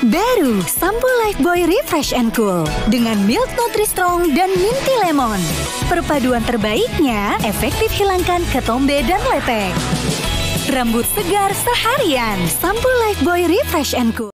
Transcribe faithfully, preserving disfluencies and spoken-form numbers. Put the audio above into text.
Baru sampo Lifebuoy Refresh and Cool dengan Milk Nutri-Strong dan Minty Lemon. Perpaduan terbaiknya efektif hilangkan ketombe dan lepek. Rambut segar seharian, sampo Lifebuoy Refresh and Cool.